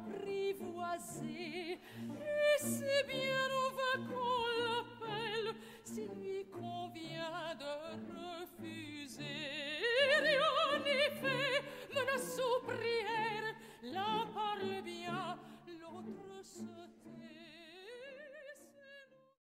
apprivoisé. Et c'est bien, on va qu'on l'appelle, s'il lui convient de refuser. Rien n'est fait, menace ou prière.